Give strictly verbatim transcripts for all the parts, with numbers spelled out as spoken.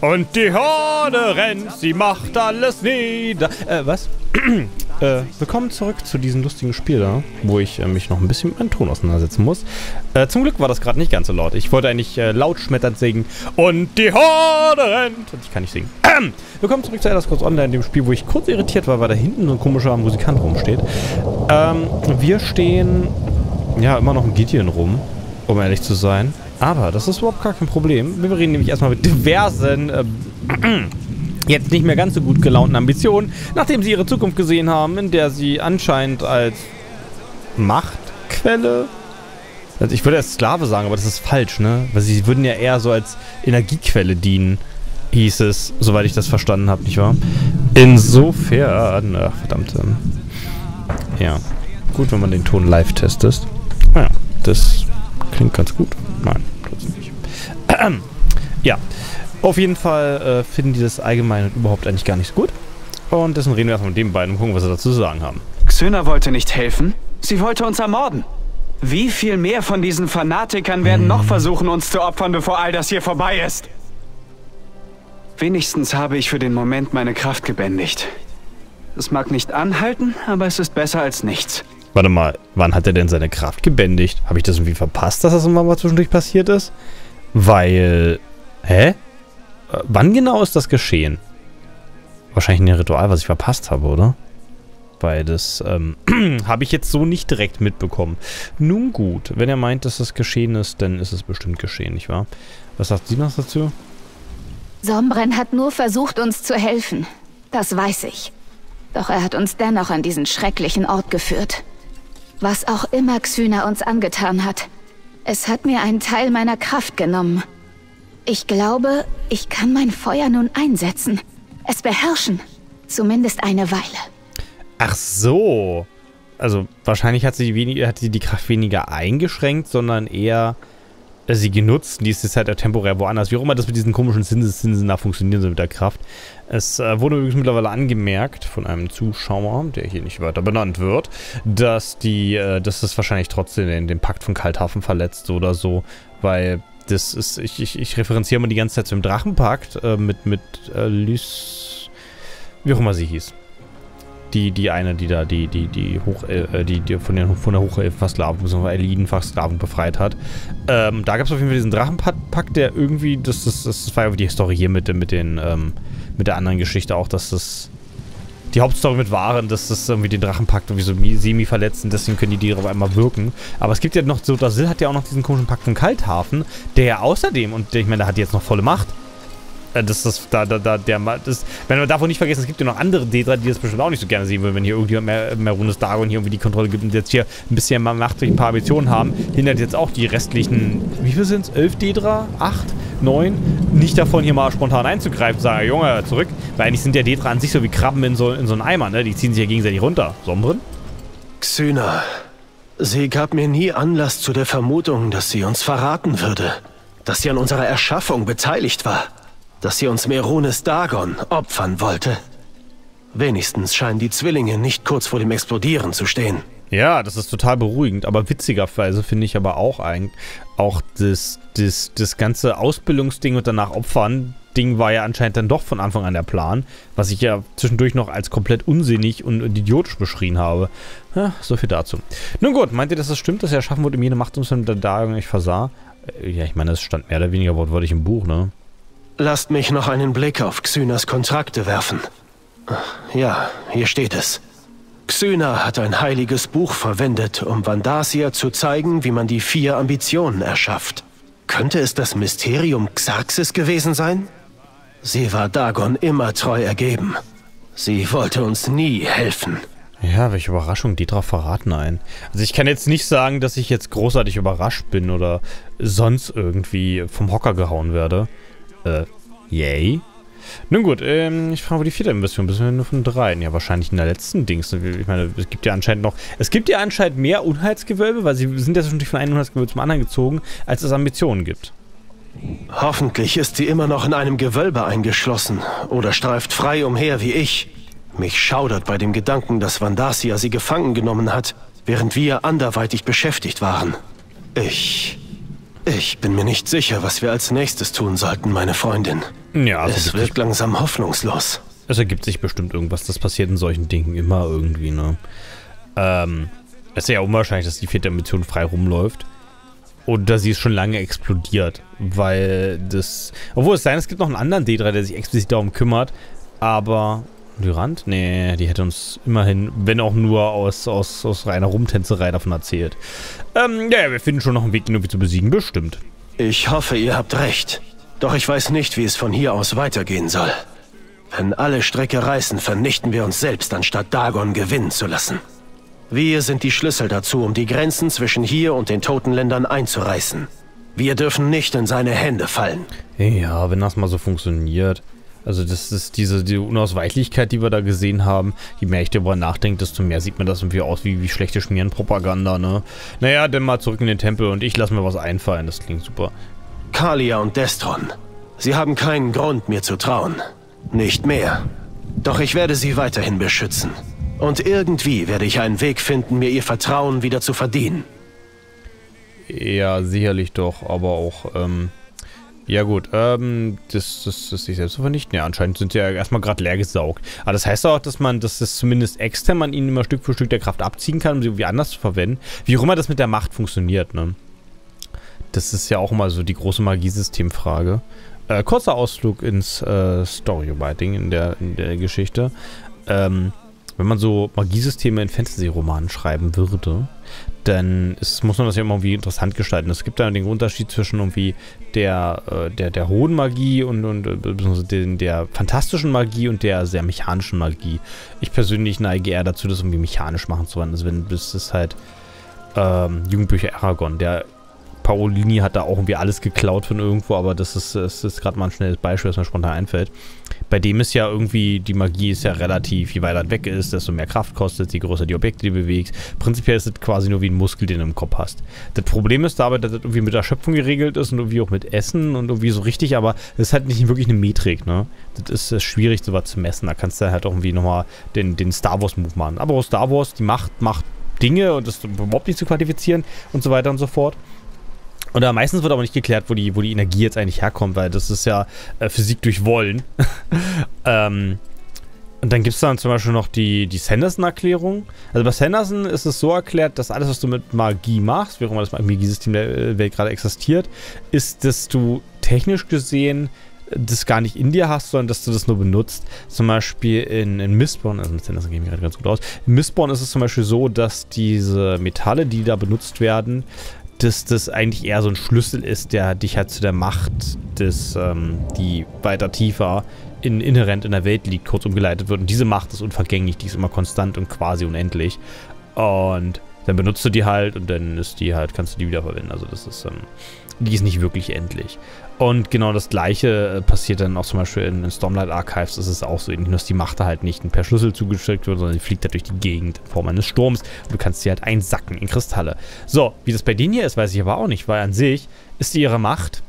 Und die Horde rennt, sie macht alles nieder. Äh, was? äh, willkommen zurück zu diesem lustigen Spiel da, wo ich äh, mich noch ein bisschen mit meinem Ton auseinandersetzen muss. Äh, zum Glück war das gerade nicht ganz so laut. Ich wollte eigentlich äh, laut schmetternd singen. Und die Horde rennt. Und ich kann nicht singen. Ähm, willkommen zurück zu Elder Scrolls Online, dem Spiel, wo ich kurz irritiert war, weil da hinten so ein komischer Musikant rumsteht. Ähm, wir stehen ja immer noch im Gideon rum, um ehrlich zu sein. Aber das ist überhaupt gar kein Problem. Wir reden nämlich erstmal mit diversen, äh, jetzt nicht mehr ganz so gut gelaunten Ambitionen, nachdem sie ihre Zukunft gesehen haben, in der sie anscheinend als Machtquelle, also ich würde erst Sklave sagen, aber das ist falsch, ne? Weil sie würden ja eher so als Energiequelle dienen, hieß es, soweit ich das verstanden habe, nicht wahr? Insofern, ach, verdammt, ähm, ja, gut, wenn man den Ton live testet. Naja, das klingt ganz gut. Nein, trotzdem nicht. Ähm, ja, auf jeden Fall äh, finden die das allgemein und überhaupt eigentlich gar nicht so gut. Und deswegen reden wir erstmal mit den beiden und gucken, was sie dazu zu sagen haben. Xyna wollte nicht helfen. Sie wollte uns ermorden. Wie viel mehr von diesen Fanatikern werden hm. noch versuchen, uns zu opfern, bevor all das hier vorbei ist? Wenigstens habe ich für den Moment meine Kraft gebändigt. Es mag nicht anhalten, aber es ist besser als nichts. Warte mal, wann hat er denn seine Kraft gebändigt? Habe ich das irgendwie verpasst, dass das irgendwann mal zwischendurch passiert ist? Weil... Hä? Äh, wann genau ist das geschehen? Wahrscheinlich ein Ritual, was ich verpasst habe, oder? Weil das ähm, habe ich jetzt so nicht direkt mitbekommen. Nun gut, wenn er meint, dass das geschehen ist, dann ist es bestimmt geschehen, nicht wahr? Was sagt sie noch dazu? Sombren hat nur versucht, uns zu helfen. Das weiß ich. Doch er hat uns dennoch an diesen schrecklichen Ort geführt. Was auch immer Xyna uns angetan hat, es hat mir einen Teil meiner Kraft genommen. Ich glaube, ich kann mein Feuer nun einsetzen. Es beherrschen. Zumindest eine Weile. Ach so. Also wahrscheinlich hat sie, wenig, hat sie die Kraft weniger eingeschränkt, sondern eher äh, sie genutzt. Die ist jetzt halt temporär woanders. Wie auch immer das mit diesen komischen Zinsen da funktionieren soll mit der Kraft. Es äh, wurde übrigens mittlerweile angemerkt von einem Zuschauer, der hier nicht weiter benannt wird, dass die, äh, dass das wahrscheinlich trotzdem den, den Pakt von Kalthafen verletzt oder so, weil das ist, ich, ich, ich referenziere mal die ganze Zeit zum Drachenpakt äh, mit, mit äh, Lys, wie auch immer sie hieß. Die, die eine, die da, die, die, die Hoch, äh, die, die von, den, von der Hochelfenversklavung, beziehungsweise Elidenversklavung befreit hat. Ähm, da gab es auf jeden Fall diesen Drachenpakt, der irgendwie, das, das, das war ja die Historie hier mit, mit den, ähm, mit der anderen Geschichte auch, dass das die Hauptstory mit waren, dass das irgendwie den Drachenpakt irgendwie so semi verletzen, deswegen können die Tiere auf einmal wirken. Aber es gibt ja noch, so Drasil hat ja auch noch diesen komischen Pakt von Kalthafen, der ja außerdem, und ich meine, der hat jetzt noch volle Macht. Das ist da, da, da, der, das, wenn man davon nicht vergessen, es gibt ja noch andere Daedra, die das bestimmt auch nicht so gerne sehen würden, wenn hier irgendjemand mehr, mehr Rundes Dagon hier irgendwie die Kontrolle gibt und jetzt hier ein bisschen Macht durch ein paar Ambitionen haben, hindert jetzt auch die restlichen, wie viel sind es? Elf Daedra? Acht? Neun? Nicht davon, hier mal spontan einzugreifen und sagen, Junge, zurück. Weil eigentlich sind ja Daedra an sich so wie Krabben in so, in so einem Eimer, ne? Die ziehen sich ja gegenseitig runter. Sombren? Xyna, sie gab mir nie Anlass zu der Vermutung, dass sie uns verraten würde. Dass sie an unserer Erschaffung beteiligt war. Dass sie uns Merunes Dagon opfern wollte. Wenigstens scheinen die Zwillinge nicht kurz vor dem Explodieren zu stehen. Ja, das ist total beruhigend, aber witzigerweise finde ich aber auch eigentlich, auch das, das, das ganze Ausbildungsding und danach Opfern Ding war ja anscheinend dann doch von Anfang an der Plan, was ich ja zwischendurch noch als komplett unsinnig und idiotisch beschrien habe. Ja, so viel dazu. Nun gut, meint ihr, dass das stimmt, dass er erschaffen wurde, um jede Macht uns der Dagon nicht versah? Ja, ich meine, das stand mehr oder weniger wortwörtlich im Buch, ne? Lasst mich noch einen Blick auf Xynas Kontrakte werfen. Ja, hier steht es. Xyna hat ein heiliges Buch verwendet, um Vandacia zu zeigen, wie man die vier Ambitionen erschafft. Könnte es das Mysterium Xarxes gewesen sein? Sie war Dagon immer treu ergeben. Sie wollte uns nie helfen. Ja, welche Überraschung, die drauf verraten ein. Also ich kann jetzt nicht sagen, dass ich jetzt großartig überrascht bin oder sonst irgendwie vom Hocker gehauen werde. Äh, yay. Nun gut, ähm, ich frage, wo die vierte Invasion bist. Wir nur von drei. Ja, wahrscheinlich in der letzten Dings. Ich meine, es gibt ja anscheinend noch... Es gibt ja anscheinend mehr Unheilsgewölbe, weil sie sind ja schon von einem Unheilsgewölbe zum anderen gezogen, als es Ambitionen gibt. Hoffentlich ist sie immer noch in einem Gewölbe eingeschlossen oder streift frei umher wie ich. Mich schaudert bei dem Gedanken, dass Vandacia sie gefangen genommen hat, während wir anderweitig beschäftigt waren. Ich... Ich bin mir nicht sicher, was wir als nächstes tun sollten, meine Freundin. Ja, also es wirkt langsam hoffnungslos. Es ergibt sich bestimmt irgendwas. Das passiert in solchen Dingen immer irgendwie, ne? Ähm, es ist ja unwahrscheinlich, dass die vierte Mission frei rumläuft. Oder sie ist schon lange explodiert. Weil das... Obwohl es sein, es gibt noch einen anderen D drei, der sich explizit darum kümmert. Aber... Lyrand? Nee, die hätte uns immerhin, wenn auch nur aus, aus, aus reiner Rumtänzerei davon erzählt. Ähm, ja, wir finden schon noch einen Weg, ihn irgendwie zu besiegen, bestimmt. Ich hoffe, ihr habt recht. Doch ich weiß nicht, wie es von hier aus weitergehen soll. Wenn alle Stricke reißen, vernichten wir uns selbst, anstatt Dagon gewinnen zu lassen. Wir sind die Schlüssel dazu, um die Grenzen zwischen hier und den Totenländern einzureißen. Wir dürfen nicht in seine Hände fallen. Ja, wenn das mal so funktioniert. Also das ist diese die Unausweichlichkeit, die wir da gesehen haben. Je mehr ich darüber nachdenke, desto mehr sieht mir das irgendwie aus wie, wie schlechte Schmierenpropaganda, ne? Naja, dann mal zurück in den Tempel und ich lasse mir was einfallen. Das klingt super. Kalia und Destron. Sie haben keinen Grund, mir zu trauen. Nicht mehr. Doch ich werde sie weiterhin beschützen. Und irgendwie werde ich einen Weg finden, mir ihr Vertrauen wieder zu verdienen. Ja, sicherlich doch, aber auch, ähm... ja gut, ähm, das, das, das sich selbst zu vernichten. Ja, anscheinend sind sie ja erstmal gerade leer gesaugt. Aber das heißt auch, dass man, dass das zumindest extern man ihnen immer Stück für Stück der Kraft abziehen kann, um sie irgendwie anders zu verwenden. Wie auch immer das mit der Macht funktioniert, ne? Das ist ja auch immer so die große Magiesystemfrage. Äh, kurzer Ausflug ins äh, Storywriting in der, in der Geschichte. Ähm, wenn man so Magiesysteme in Fantasy-Romanen schreiben würde, dann ist, muss man das ja immer irgendwie interessant gestalten. Es gibt da den Unterschied zwischen irgendwie der, äh, der, der hohen Magie und, und äh, den, der fantastischen Magie und der sehr mechanischen Magie. Ich persönlich neige eher dazu, das irgendwie mechanisch machen zu wollen. Also wenn das ist halt ähm, Jugendbücher Aragon. Der Paolini hat da auch irgendwie alles geklaut von irgendwo, aber das ist, das ist gerade mal ein schnelles Beispiel, das mir spontan einfällt. Bei dem ist ja irgendwie, die Magie ist ja relativ, je weiter weg ist, desto mehr Kraft kostet, je größer die Objekte, die du bewegst. Prinzipiell ist es quasi nur wie ein Muskel, den du im Kopf hast. Das Problem ist dabei, dass das irgendwie mit Erschöpfung geregelt ist und irgendwie auch mit Essen und irgendwie so richtig, aber das ist halt nicht wirklich eine Metrik, ne? Das ist, das ist schwierig, sowas zu messen. Da kannst du halt auch irgendwie nochmal den, den Star Wars Move machen. Aber auch Star Wars, die Macht macht Dinge und das ist überhaupt nicht zu quantifizieren und so weiter und so fort. Und da meistens wird aber nicht geklärt, wo die, wo die Energie jetzt eigentlich herkommt, weil das ist ja äh, Physik durch Wollen. ähm, und dann gibt es dann zum Beispiel noch die, die Sanderson-Erklärung. Also bei Sanderson ist es so erklärt, dass alles, was du mit Magie machst, wie auch immer das Magiesystem der Welt gerade existiert, ist, dass du technisch gesehen das gar nicht in dir hast, sondern dass du das nur benutzt. Zum Beispiel in, in Mistborn, also mit Sanderson gehen wir gerade ganz gut aus. In Mistborn ist es zum Beispiel so, dass diese Metalle, die da benutzt werden, dass das eigentlich eher so ein Schlüssel ist, der dich halt zu der Macht, des, ähm, die weiter tiefer in, inhärent in der Welt liegt, kurz umgeleitet wird. Und diese Macht ist unvergänglich, die ist immer konstant und quasi unendlich. Und dann benutzt du die halt und dann ist die halt, kannst du die wiederverwenden. Also das ist, ähm, die ist nicht wirklich endlich. Und genau das Gleiche äh, passiert dann auch zum Beispiel in, in Stormlight Archives. Das ist auch so ähnlich, dass die Macht da halt nicht per Schlüssel zugesteckt wird, sondern die fliegt halt durch die Gegend in Form eines Sturms. Und du kannst sie halt einsacken in Kristalle. So, wie das bei denen hier ist, weiß ich aber auch nicht, weil an sich ist ihre Macht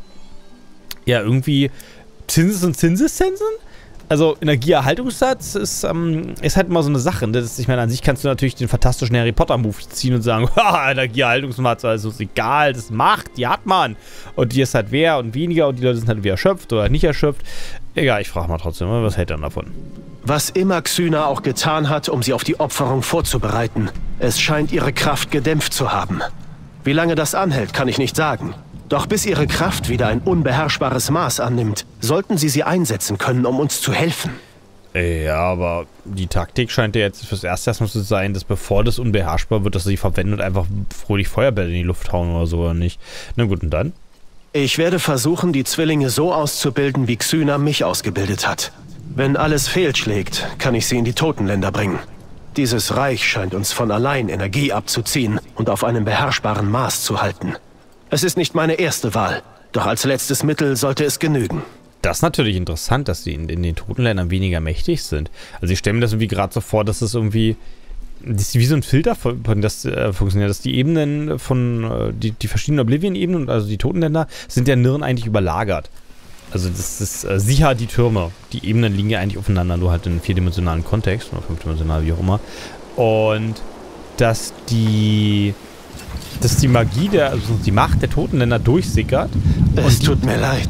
ja irgendwie Zinses und Zinseszensen. Also Energieerhaltungssatz ist, ähm, ist halt immer so eine Sache. Das ist, ich meine, an sich kannst du natürlich den fantastischen Harry Potter Move ziehen und sagen, haha, Energieerhaltungssatz, also ist egal, das Macht, die hat man. Und die ist halt mehr und weniger und die Leute sind halt wie erschöpft oder nicht erschöpft. Egal, ich frage mal trotzdem, was hält er davon? Was immer Xyna auch getan hat, um sie auf die Opferung vorzubereiten, es scheint ihre Kraft gedämpft zu haben. Wie lange das anhält, kann ich nicht sagen. Doch bis ihre Kraft wieder ein unbeherrschbares Maß annimmt, sollten sie sie einsetzen können, um uns zu helfen. Ja, aber die Taktik scheint ja jetzt fürs Erste erstmal zu sein, dass bevor das unbeherrschbar wird, dass sie sie verwenden und einfach fröhlich Feuerbälle in die Luft hauen oder so, oder nicht? Na gut, und dann? Ich werde versuchen, die Zwillinge so auszubilden, wie Xyna mich ausgebildet hat. Wenn alles fehlschlägt, kann ich sie in die Totenländer bringen. Dieses Reich scheint uns von allein Energie abzuziehen und auf einem beherrschbaren Maß zu halten. Es ist nicht meine erste Wahl, doch als letztes Mittel sollte es genügen. Das ist natürlich interessant, dass sie in, in den Totenländern weniger mächtig sind. Also ich stelle mir das irgendwie gerade so vor, dass es irgendwie, das ist wie so ein Filter, von das äh, funktioniert, dass die Ebenen von, äh, die, die verschiedenen Oblivion-Ebenen, also die Totenländer, sind ja Nirn eigentlich überlagert. Also das ist äh, sicher die Türme. Die Ebenen liegen ja eigentlich aufeinander, nur halt in einem vierdimensionalen Kontext, oder fünfdimensional, wie auch immer. Und dass die... dass die Magie, der, also die Macht der Totenländer durchsickert. Es tut mir leid.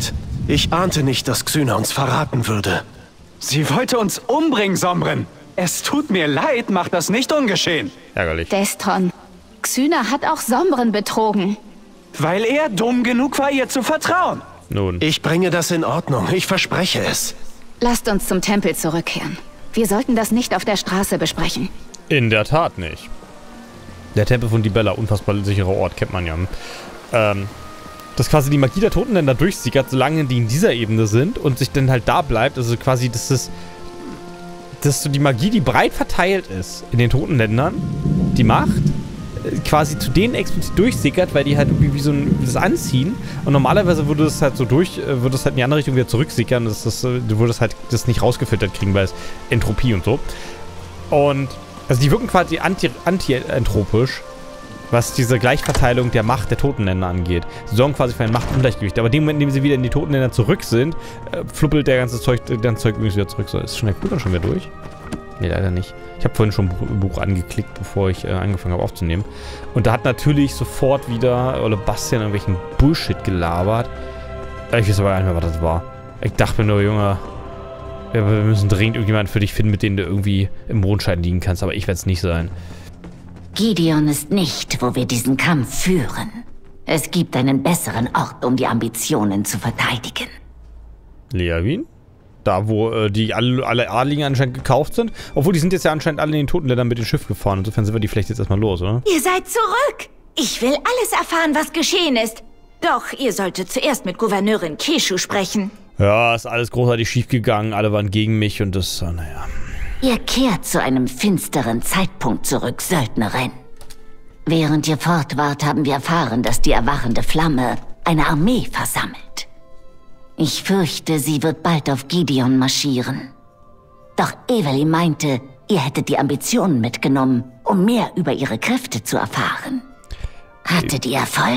Ich ahnte nicht, dass Xyna uns verraten würde. Sie wollte uns umbringen, Sombren. Es tut mir leid, mach das nicht ungeschehen. Ärgerlich. Destron, Xyna hat auch Sombren betrogen. Weil er dumm genug war, ihr zu vertrauen. Nun. Ich bringe das in Ordnung, ich verspreche es. Lasst uns zum Tempel zurückkehren. Wir sollten das nicht auf der Straße besprechen. In der Tat nicht. Der Tempel von Dibella, unfassbar sicherer Ort, kennt man ja. Ähm, dass quasi die Magie der Totenländer durchsickert, solange die in dieser Ebene sind und sich dann halt da bleibt. Also quasi, dass das, dass so die Magie, die breit verteilt ist in den Totenländern, die Macht, quasi zu denen explizit durchsickert, weil die halt irgendwie wie so ein, das anziehen. Und normalerweise würde es halt so durch, würde es halt in die andere Richtung wieder zurücksickern. Das, das, du würdest halt das nicht rausgefiltert kriegen, weil es Entropie und so. Und also die wirken quasi anti, anti-entropisch, was diese Gleichverteilung der Macht der Totenländer angeht. Sie sorgen quasi für ein Machtungleichgewicht. Aber in dem Moment, in dem sie wieder in die Totenländer zurück sind, äh, fluppelt der ganze Zeug, der Zeug übrigens wieder zurück. So, ist schon der Gut dann schon wieder durch? Nee, leider nicht. Ich habe vorhin schon ein Buch angeklickt, bevor ich äh, angefangen habe aufzunehmen. Und da hat natürlich sofort wieder Ole Bastian irgendwelchen Bullshit gelabert. Ich weiß aber gar nicht mehr, was das war. Ich dachte mir nur, Junge, wir müssen dringend irgendjemanden für dich finden, mit dem du irgendwie im Mondschein liegen kannst. Aber ich werde es nicht sein. Gideon ist nicht, wo wir diesen Kampf führen. Es gibt einen besseren Ort, um die Ambitionen zu verteidigen. Leavin? Da, wo äh, die alle, alle Adligen anscheinend gekauft sind. Obwohl, die sind jetzt ja anscheinend alle in den Totenländern mit dem Schiff gefahren. Insofern sind wir die vielleicht jetzt erstmal los, oder? Ihr seid zurück! Ich will alles erfahren, was geschehen ist. Doch ihr solltet zuerst mit Gouverneurin Keshu sprechen. Ja, ist alles großartig schief gegangen. Alle waren gegen mich und das, äh, naja. Ihr kehrt zu einem finsteren Zeitpunkt zurück, Söldnerin. Während ihr fort wart, haben wir erfahren, dass die erwachende Flamme eine Armee versammelt. Ich fürchte, sie wird bald auf Gideon marschieren. Doch Eveli meinte, ihr hättet die Ambitionen mitgenommen, um mehr über ihre Kräfte zu erfahren. Hattet ihr Erfolg?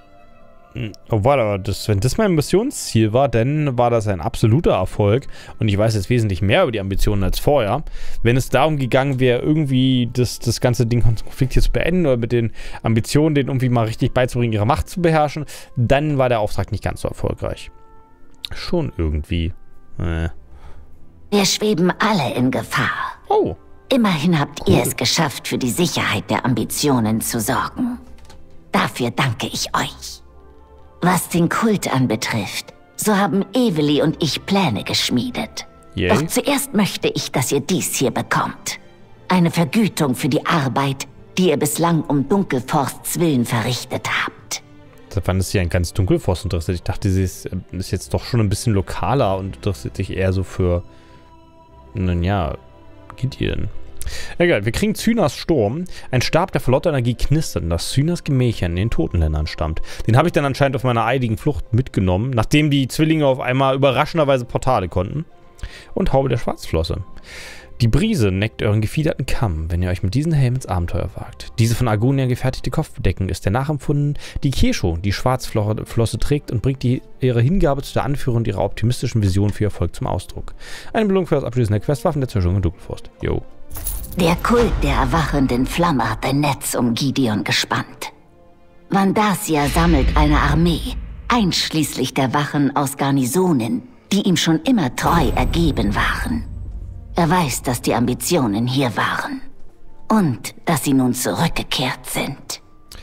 Oh, warte, aber das, wenn das mein Missionsziel war, dann war das ein absoluter Erfolg. Und ich weiß jetzt wesentlich mehr über die Ambitionen als vorher. Wenn es darum gegangen wäre, irgendwie das, das ganze Ding Konflikt hier zu beenden oder mit den Ambitionen, denen irgendwie mal richtig beizubringen, ihre Macht zu beherrschen, dann war der Auftrag nicht ganz so erfolgreich. Schon irgendwie. Äh. Wir schweben alle in Gefahr. Oh. Immerhin habt ihr es geschafft, für die Sicherheit der Ambitionen zu sorgen. Dafür danke ich euch. Was den Kult anbetrifft, so haben Eveli und ich Pläne geschmiedet. Yay. Doch zuerst möchte ich, dass ihr dies hier bekommt. Eine Vergütung für die Arbeit, die ihr bislang um Dunkelforsts Willen verrichtet habt. Seit wann ist sie ein ganz Dunkelforst interessiert? Ich dachte, sie ist, ist jetzt doch schon ein bisschen lokaler und interessiert sich eher so für, nun ja, Gideon. Egal, wir kriegen Cynas Sturm. Ein Stab, der vor lauter Energie knistert und aus Cynas Gemächern in den Totenländern stammt. Den habe ich dann anscheinend auf meiner eiligen Flucht mitgenommen, nachdem die Zwillinge auf einmal überraschenderweise Portale konnten. Und Haube der Schwarzflosse. Die Brise neckt euren gefiederten Kamm, wenn ihr euch mit diesen Helmen ins Abenteuer wagt. Diese von Argonia gefertigte Kopfbedeckung ist der nachempfunden, die Kesho die Schwarzflosse trägt und bringt die, ihre Hingabe zu der Anführung ihrer optimistischen Vision für Erfolg zum Ausdruck. Eine Belohnung für das Abschließen der Questwaffen der Zerstörung in Dunkelforst. Jo. Der Kult der erwachenden Flamme hat ein Netz um Gideon gespannt. Vandasia sammelt eine Armee, einschließlich der Wachen aus Garnisonen, die ihm schon immer treu ergeben waren. Er weiß, dass die Ambitionen hier waren. Und dass sie nun zurückgekehrt sind.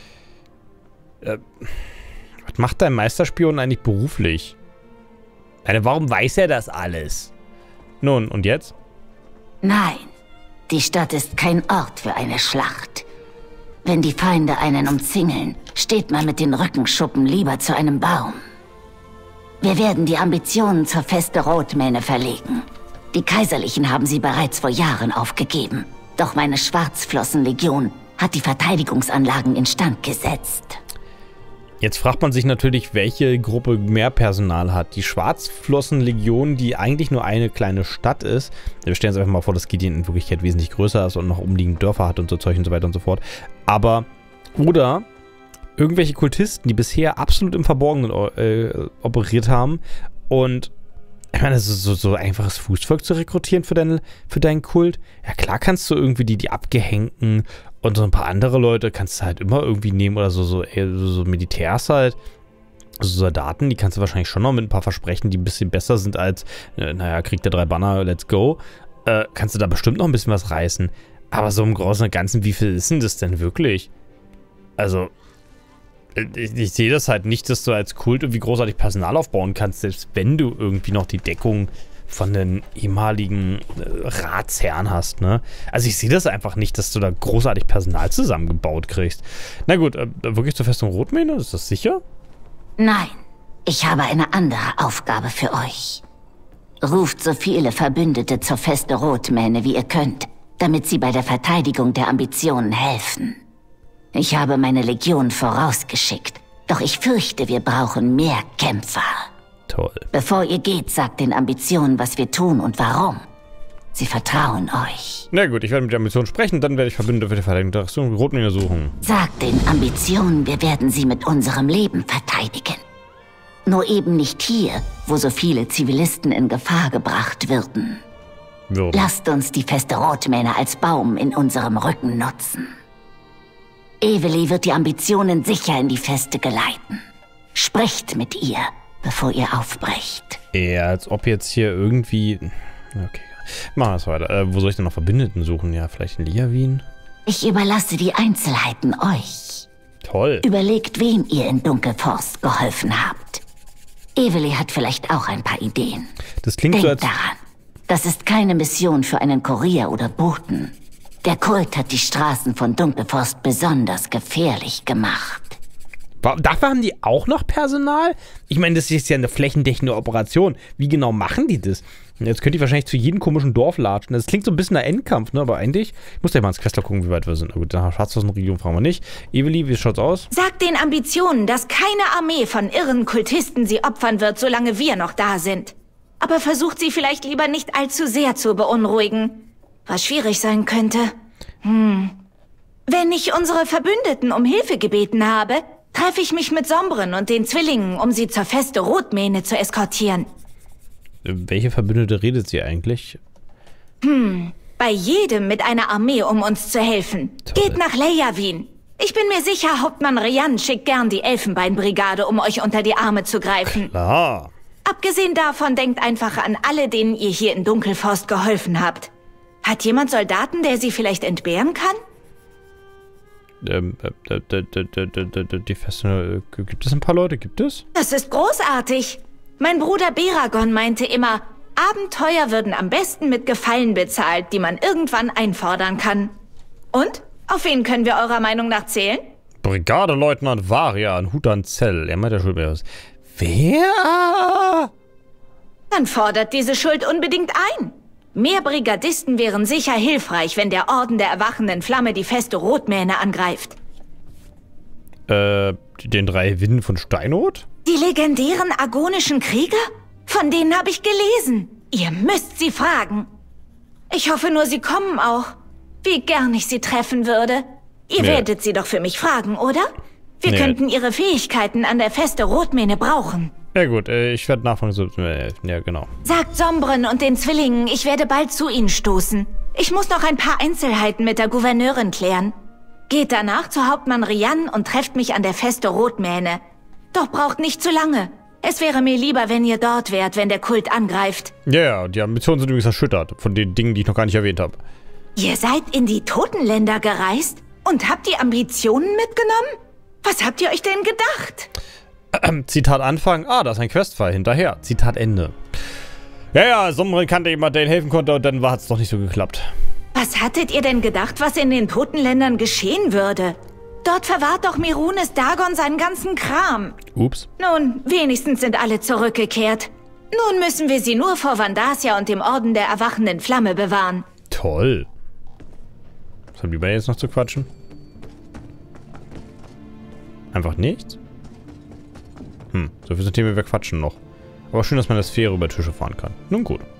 Äh, was macht dein Meisterspion eigentlich beruflich? Meine, warum weiß er das alles? Nun, und jetzt? Nein, die Stadt ist kein Ort für eine Schlacht. Wenn die Feinde einen umzingeln, steht man mit den Rückenschuppen lieber zu einem Baum. Wir werden die Ambitionen zur Feste Rotmähne verlegen. Die Kaiserlichen haben sie bereits vor Jahren aufgegeben. Doch meine Schwarzflossenlegion hat die Verteidigungsanlagen instand gesetzt. Jetzt fragt man sich natürlich, welche Gruppe mehr Personal hat. Die Schwarzflossenlegion, die eigentlich nur eine kleine Stadt ist. Wir stellen uns einfach mal vor, dass Gideon in Wirklichkeit wesentlich größer ist und noch umliegende Dörfer hat und so Zeug und so weiter und so fort. Aber, oder irgendwelche Kultisten, die bisher absolut im Verborgenen äh, operiert haben und ich meine, so, so, so einfaches Fußvolk zu rekrutieren für, deine, für deinen Kult. Ja, klar kannst du irgendwie die, die Abgehängten und so ein paar andere Leute kannst du halt immer irgendwie nehmen oder so, so, so Militärs halt. Soldaten, die kannst du wahrscheinlich schon noch mit ein paar Versprechen, die ein bisschen besser sind als, äh, naja, Krieg der drei Banner, let's go. Äh, kannst du da bestimmt noch ein bisschen was reißen. Aber so im Großen und Ganzen, wie viel ist denn das denn wirklich? Also, ich, ich sehe das halt nicht, dass du als Kult irgendwie großartig Personal aufbauen kannst, selbst wenn du irgendwie noch die Deckung von den ehemaligen äh, Ratsherren hast, ne? Also ich sehe das einfach nicht, dass du da großartig Personal zusammengebaut kriegst. Na gut, äh, wirklich zur Festung Rotmähne, ist das sicher? Nein, ich habe eine andere Aufgabe für euch. Ruft so viele Verbündete zur Feste Rotmähne, wie ihr könnt, damit sie bei der Verteidigung der Ambitionen helfen. Ich habe meine Legion vorausgeschickt, doch ich fürchte, wir brauchen mehr Kämpfer. Toll. Bevor ihr geht, sagt den Ambitionen, was wir tun und warum. Sie vertrauen euch. Na gut, ich werde mit der Ambition sprechen, dann werde ich Verbündete für die Verteidigung der Festung Rotmähne suchen. Sagt den Ambitionen, wir werden sie mit unserem Leben verteidigen. Nur eben nicht hier, wo so viele Zivilisten in Gefahr gebracht würden. Würden. Lasst uns die Feste Rotmähne als Baum in unserem Rücken nutzen. Eveli wird die Ambitionen sicher in die Feste geleiten. Sprecht mit ihr, bevor ihr aufbrecht. Ja, als ob jetzt hier irgendwie... Okay, machen wir es weiter. Äh, wo soll ich denn noch Verbündeten suchen? Ja, vielleicht in Liavin? Ich überlasse die Einzelheiten euch. Toll. Überlegt, wem ihr in Dunkelforst geholfen habt. Eveli hat vielleicht auch ein paar Ideen. Das klingt Denkt so als... daran, das ist keine Mission für einen Kurier oder Boten. Der Kult hat die Straßen von Dunkelforst besonders gefährlich gemacht. Dafür haben die auch noch Personal? Ich meine, das ist ja eine flächendeckende Operation. Wie genau machen die das? Jetzt könnt ihr wahrscheinlich zu jedem komischen Dorf latschen. Das klingt so ein bisschen nach Endkampf, ne? Aber eigentlich, ich muss ja mal ins Questler gucken, wie weit wir sind. Na gut, nach Schatzhausen-Region fragen wir nicht. Eveli, wie schaut's aus? Sagt den Ambitionen, dass keine Armee von irren Kultisten sie opfern wird, solange wir noch da sind. Aber versucht sie vielleicht lieber nicht allzu sehr zu beunruhigen. Was schwierig sein könnte. Hm. Wenn ich unsere Verbündeten um Hilfe gebeten habe, treffe ich mich mit Sombren und den Zwillingen, um sie zur Feste Rotmähne zu eskortieren. Welche Verbündete redet sie eigentlich? Hm, bei jedem mit einer Armee, um uns zu helfen. Toll. Geht nach Liavin. Ich bin mir sicher, Hauptmann Rian schickt gern die Elfenbeinbrigade, um euch unter die Arme zu greifen. Klar. Abgesehen davon, denkt einfach an alle, denen ihr hier in Dunkelforst geholfen habt. Hat jemand Soldaten, der sie vielleicht entbehren kann? Ähm, äh, äh, äh, äh, die Festung, äh, gibt es ein paar Leute? Gibt es? Das ist großartig. Mein Bruder Beragon meinte immer, Abenteuer würden am besten mit Gefallen bezahlt, die man irgendwann einfordern kann. Und? Auf wen können wir eurer Meinung nach zählen? Brigadeleutnant Varian Hutanzell. Er meint ja schon mehr was. Wer? Dann fordert diese Schuld unbedingt ein. Mehr Brigadisten wären sicher hilfreich, wenn der Orden der erwachenden Flamme die Feste Rotmähne angreift. Äh, den drei Winden von Steinrot? Die legendären argonischen Krieger? Von denen habe ich gelesen. Ihr müsst sie fragen. Ich hoffe nur, sie kommen auch. Wie gern ich sie treffen würde. Ihr Ja. werdet sie doch für mich fragen, oder? Wir Nee. könnten ihre Fähigkeiten an der Feste Rotmähne brauchen. Ja gut, äh, ich werde nachfragen. So, äh, ja, genau. Sagt Sombren und den Zwillingen, ich werde bald zu ihnen stoßen. Ich muss noch ein paar Einzelheiten mit der Gouverneurin klären. Geht danach zu Hauptmann Rian und trefft mich an der Feste Rotmähne. Doch braucht nicht zu lange. Es wäre mir lieber, wenn ihr dort wärt, wenn der Kult angreift. Ja, ja, die Ambitionen sind übrigens erschüttert von den Dingen, die ich noch gar nicht erwähnt habe. Ihr seid in die Totenländer gereist und habt die Ambitionen mitgenommen? Was habt ihr euch denn gedacht? Ähm, Zitat Anfang. Ah, da ist ein Questfall hinterher. Zitat Ende. Ja, ja, Sombren kannte jemand, der ihnen helfen konnte und dann hat es doch nicht so geklappt. Was hattet ihr denn gedacht, was in den Totenländern geschehen würde? Dort verwahrt doch Mirunes Dagon seinen ganzen Kram. Ups. Nun, wenigstens sind alle zurückgekehrt. Nun müssen wir sie nur vor Vandasia und dem Orden der erwachenden Flamme bewahren. Toll. Was haben die beiden jetzt noch zu quatschen? Einfach nichts? Hm, so viele Themen wir quatschen noch. Aber schön, dass man das Fähre über Tische fahren kann. Nun gut.